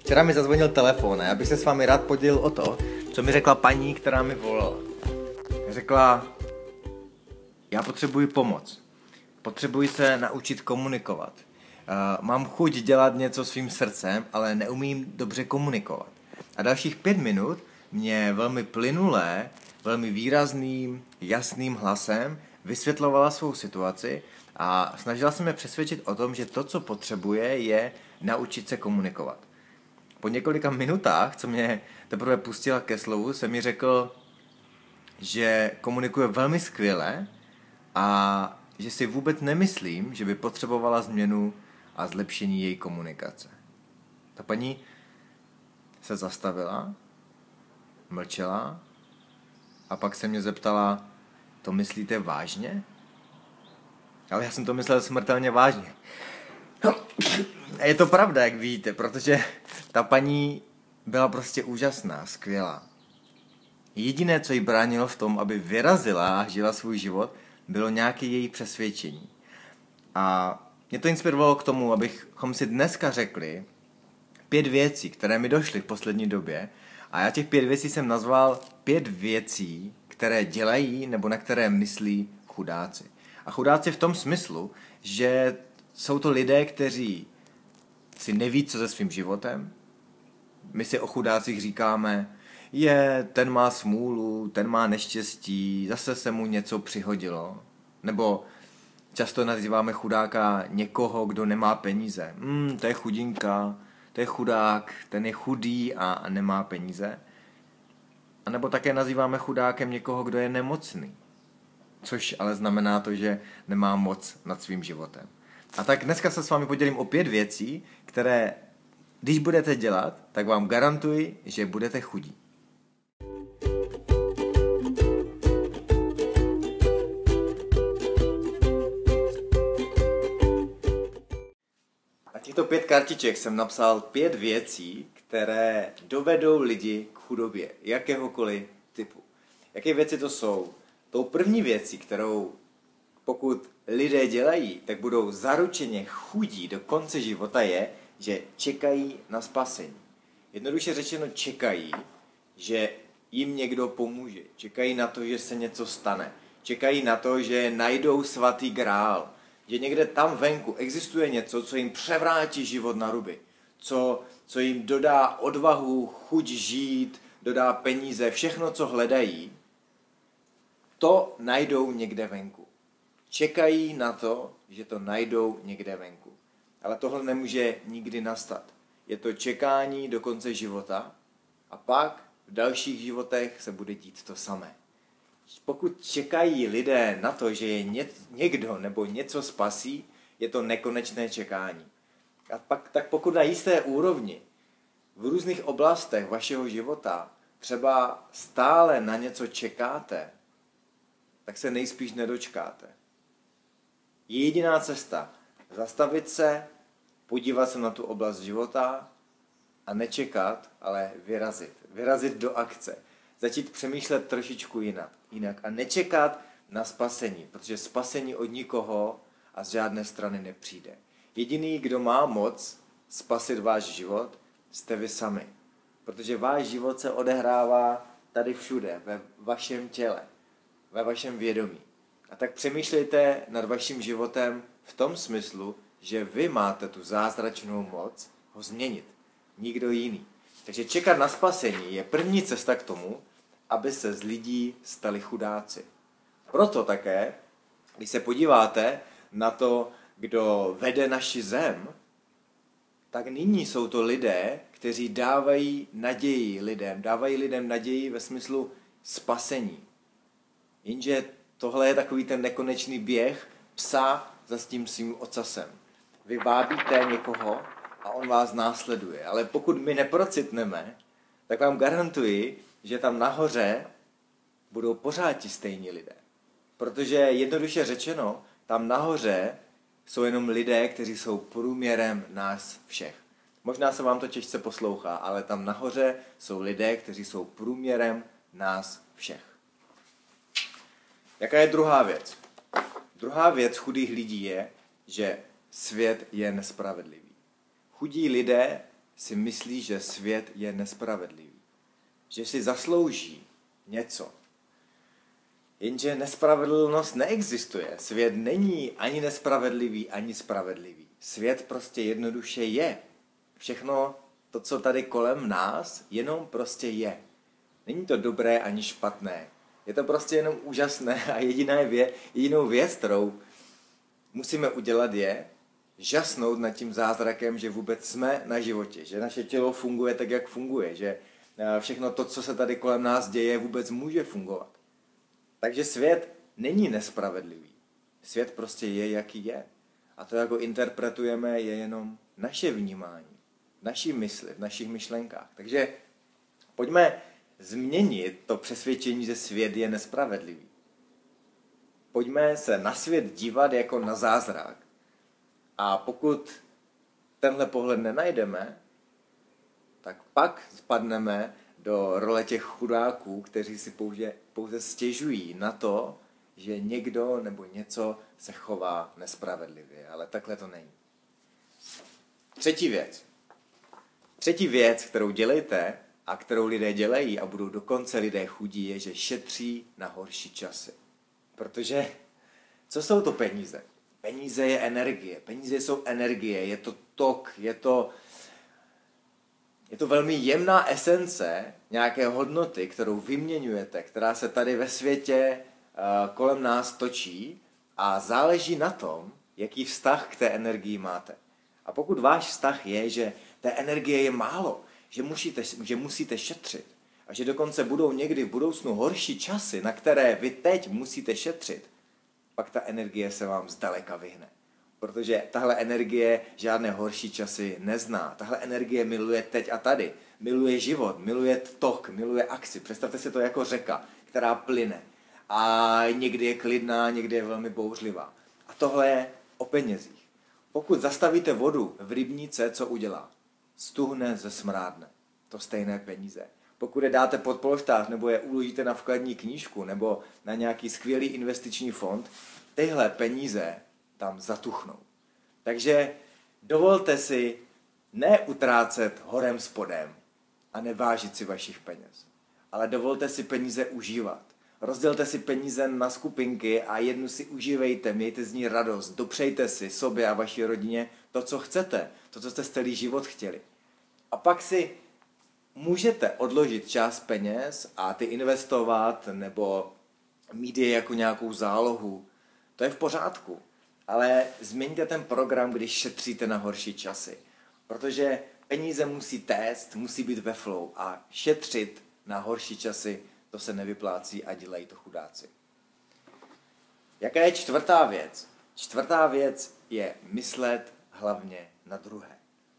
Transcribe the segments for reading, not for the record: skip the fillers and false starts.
Včera mi zazvonil telefon a já bych se s vámi rád podělil o to, co mi řekla paní, která mi volala. Řekla, já potřebuji pomoc. Potřebuji se naučit komunikovat. Mám chuť dělat něco svým srdcem, ale neumím dobře komunikovat. A dalších 5 minut mě velmi plynulé, velmi výrazným, jasným hlasem vysvětlovala svou situaci a snažila se mě přesvědčit o tom, že to, co potřebuje, je naučit se komunikovat. Po několika minutách, co mě teprve pustila ke slovu, se mi řekl, že komunikuje velmi skvěle a že si vůbec nemyslím, že by potřebovala změnu a zlepšení její komunikace. Ta paní se zastavila, mlčela a pak se mě zeptala, to myslíte vážně? Ale já jsem to myslel smrtelně vážně. A je to pravda, jak víte, protože ta paní byla prostě úžasná, skvělá. Jediné, co jí bránilo v tom, aby vyrazila a žila svůj život, bylo nějaké její přesvědčení. A mě to inspirovalo k tomu, abychom si dneska řekli 5 věcí, které mi došly v poslední době. A já těch 5 věcí jsem nazval 5 věcí, které dělají nebo na které myslí chudáci. A chudáci v tom smyslu, že jsou to lidé, kteří si neví, co se svým životem. My si o chudácích říkáme, ten má smůlu, ten má neštěstí, zase se mu něco přihodilo. Nebo často nazýváme chudáka někoho, kdo nemá peníze. To je chudinka, to je chudák, ten je chudý a nemá peníze. A nebo také nazýváme chudákem někoho, kdo je nemocný. Což ale znamená to, že nemá moc nad svým životem. A tak dneska se s vámi podělím o 5 věcí, které, když budete dělat, tak vám garantuji, že budete chudí. Na těchto 5 kartiček jsem napsal 5 věcí, které dovedou lidi k chudobě, jakéhokoliv typu. Jaké věci to jsou? Tou první věcí, kterou pokud lidé dělají, tak budou zaručeně chudí do konce života je, že čekají na spasení. Jednoduše řečeno čekají, že jim někdo pomůže. Čekají na to, že se něco stane. Čekají na to, že najdou svatý grál. Že někde tam venku existuje něco, co jim převrátí život na ruby. Co jim dodá odvahu, chuť žít, dodá peníze, všechno, co hledají, to najdou někde venku. Čekají na to, že to najdou někde venku. Ale tohle nemůže nikdy nastat. Je to čekání do konce života a pak v dalších životech se bude dít to samé. Pokud čekají lidé na to, že je někdo nebo něco spasí, je to nekonečné čekání. Tak pokud na jisté úrovni v různých oblastech vašeho života třeba stále na něco čekáte, tak se nejspíš nedočkáte. Je jediná cesta zastavit se, podívat se na tu oblast života a nečekat, ale vyrazit. Vyrazit do akce. Začít přemýšlet trošičku jinak a nečekat na spasení, protože spasení od nikoho a z žádné strany nepřijde. Jediný, kdo má moc spasit váš život, jste vy sami. Protože váš život se odehrává tady všude, ve vašem těle, ve vašem vědomí. A tak přemýšlejte nad vaším životem v tom smyslu, že vy máte tu zázračnou moc ho změnit. Nikdo jiný. Takže čekat na spasení je první cesta k tomu, aby se z lidí stali chudáci. Proto také, když se podíváte na to, kdo vede naši zem, tak nyní jsou to lidé, kteří dávají naději lidem. Dávají lidem naději ve smyslu spasení. Jenže tohle je takový ten nekonečný běh psa za tím svým ocasem. Vy vábíte někoho a on vás následuje. Ale pokud my neprocitneme, tak vám garantuji, že tam nahoře budou pořád ti stejní lidé. Protože jednoduše řečeno, tam nahoře jsou jenom lidé, kteří jsou průměrem nás všech. Možná se vám to těžce poslouchá, ale tam nahoře jsou lidé, kteří jsou průměrem nás všech. Jaká je druhá věc? Druhá věc chudých lidí je, že svět je nespravedlivý. Chudí lidé si myslí, že svět je nespravedlivý. Že si zaslouží něco. Jenže nespravedlnost neexistuje. Svět není ani nespravedlivý, ani spravedlivý. Svět prostě jednoduše je. Všechno to, co tady kolem nás, jenom prostě je. Není to dobré ani špatné. Je to prostě jenom úžasné a jedinou věc, kterou musíme udělat, je žasnout nad tím zázrakem, že vůbec jsme na životě, že naše tělo funguje tak, jak funguje, že všechno to, co se tady kolem nás děje, vůbec může fungovat. Takže svět není nespravedlivý. Svět prostě je, jaký je. A to, jak ho interpretujeme, je jenom naše vnímání, naší mysli, v našich myšlenkách. Takže pojďme změnit to přesvědčení, že svět je nespravedlivý. Pojďme se na svět dívat jako na zázrak. A pokud tenhle pohled nenajdeme, tak pak spadneme do role těch chudáků, kteří si pouze stěžují na to, že někdo nebo něco se chová nespravedlivě. Ale takhle to není. Třetí věc, kterou dělejte a kterou lidé dělají a budou dokonce lidé chudí, je, že šetří na horší časy. Protože co jsou to peníze? Peníze je energie. Peníze jsou energie, je to tok, je to velmi jemná esence nějaké hodnoty, kterou vyměňujete, která se tady ve světě kolem nás točí a záleží na tom, jaký vztah k té energii máte. A pokud váš vztah je, že té energie je málo, že musíte šetřit a že dokonce budou někdy v budoucnu horší časy, na které vy teď musíte šetřit, pak ta energie se vám zdaleka vyhne. Protože tahle energie žádné horší časy nezná. Tahle energie miluje teď a tady. Miluje život, miluje tok, miluje akci. Představte si to jako řeka, která plyne. A někdy je klidná, někdy je velmi bouřlivá. A tohle je o penězích. Pokud zastavíte vodu v rybníce, co udělá? Stuhne, zesmrádne. To stejné peníze. Pokud je dáte pod polštář, nebo je uložíte na vkladní knížku, nebo na nějaký skvělý investiční fond, tyhle peníze tam zatuchnou. Takže dovolte si neutrácet horem spodem a nevážit si vašich peněz. Ale dovolte si peníze užívat. Rozdělte si peníze na skupinky a jednu si užívejte, mějte z ní radost, dopřejte si sobě a vaší rodině to, co chcete, to, co jste celý život chtěli. A pak si můžete odložit část peněz a ty investovat nebo mít je jako nějakou zálohu. To je v pořádku. Ale změňte ten program, když šetříte na horší časy. Protože peníze musí téct, musí být ve flow a šetřit na horší časy, to se nevyplácí a dělají to chudáci. Jaká je čtvrtá věc? Čtvrtá věc je myslet hlavně na druhé.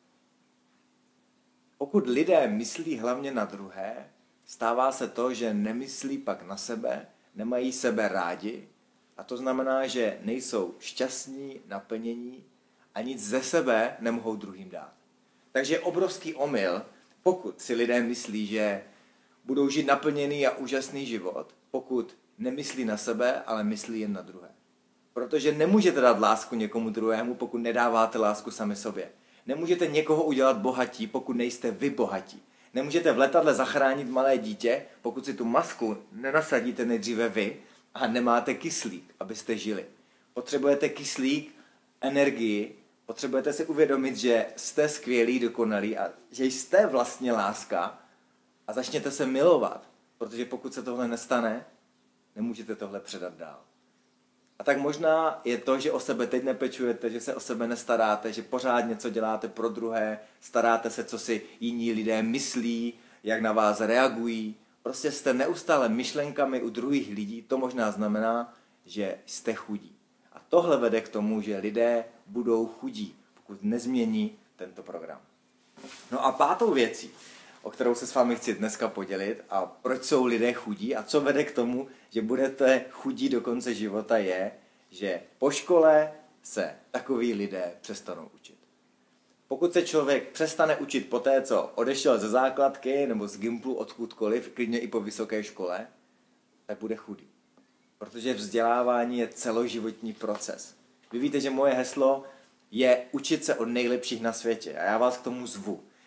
Pokud lidé myslí hlavně na druhé, stává se to, že nemyslí pak na sebe, nemají sebe rádi, a to znamená, že nejsou šťastní, naplnění a nic ze sebe nemohou druhým dát. Takže je obrovský omyl, pokud si lidé myslí, že budou žít naplněný a úžasný život, pokud nemyslí na sebe, ale myslí jen na druhé. Protože nemůžete dát lásku někomu druhému, pokud nedáváte lásku sami sobě. Nemůžete někoho udělat bohatí, pokud nejste vy bohatí. Nemůžete v letadle zachránit malé dítě, pokud si tu masku nenasadíte nejdříve vy a nemáte kyslík, abyste žili. Potřebujete kyslík, energii, potřebujete si uvědomit, že jste skvělí, dokonalí a že jste vlastně láska a začněte se milovat, protože pokud se tohle nestane, nemůžete tohle předat dál. A tak možná je to, že o sebe teď nepečujete, že se o sebe nestaráte, že pořád něco děláte pro druhé, staráte se, co si jiní lidé myslí, jak na vás reagují. Prostě jste neustále myšlenkami u druhých lidí, to možná znamená, že jste chudí. A tohle vede k tomu, že lidé budou chudí, pokud nezmění tento program. No a pátou věcí, o kterou se s vámi chci dneska podělit a proč jsou lidé chudí a co vede k tomu, že budete chudí do konce života je, že po škole se takoví lidé přestanou učit. Pokud se člověk přestane učit po té, co odešel ze základky nebo z gymplu odkudkoliv, klidně i po vysoké škole, tak bude chudý. Protože vzdělávání je celoživotní proces. Vy víte, že moje heslo je učit se od nejlepších na světě a já vás k tomu zvu.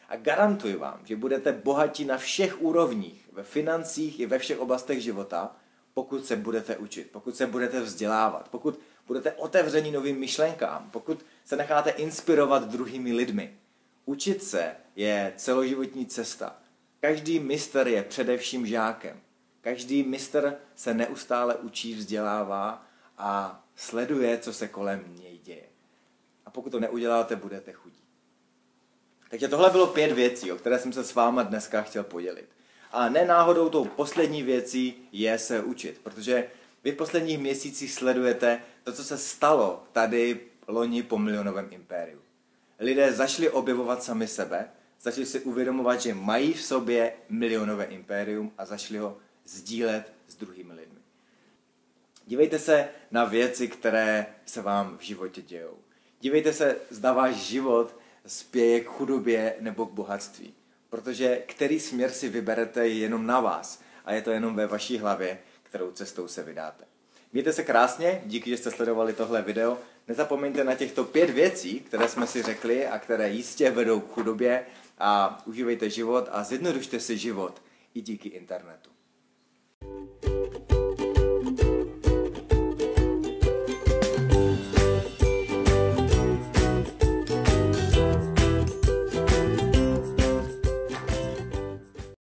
A garantuji vám, že budete bohatí na všech úrovních, ve financích i ve všech oblastech života, pokud se budete učit, pokud se budete vzdělávat, pokud budete otevření novým myšlenkám, pokud se necháte inspirovat druhými lidmi. Učit se je celoživotní cesta. Každý mistr je především žákem. Každý mistr se neustále učí, vzdělává a sleduje, co se kolem něj děje. A pokud to neuděláte, budete chudí. Takže tohle bylo 5 věcí, o které jsem se s váma dneska chtěl podělit. A ne náhodou tou poslední věcí je se učit, protože vy v posledních měsících sledujete to, co se stalo tady loni po milionovém impériu. Lidé začali objevovat sami sebe, začali si uvědomovat, že mají v sobě milionové impérium a začali ho sdílet s druhými lidmi. Dívejte se na věci, které se vám v životě dějou. Dívejte se, zda váš život spěje k chudobě nebo k bohatství. Protože který směr si vyberete je jenom na vás a je to jenom ve vaší hlavě, kterou cestou se vydáte. Mějte se krásně, díky, že jste sledovali tohle video. Nezapomeňte na těchto 5 věcí, které jsme si řekli a které jistě vedou k chudobě a užívejte život a zjednodušte si život i díky internetu.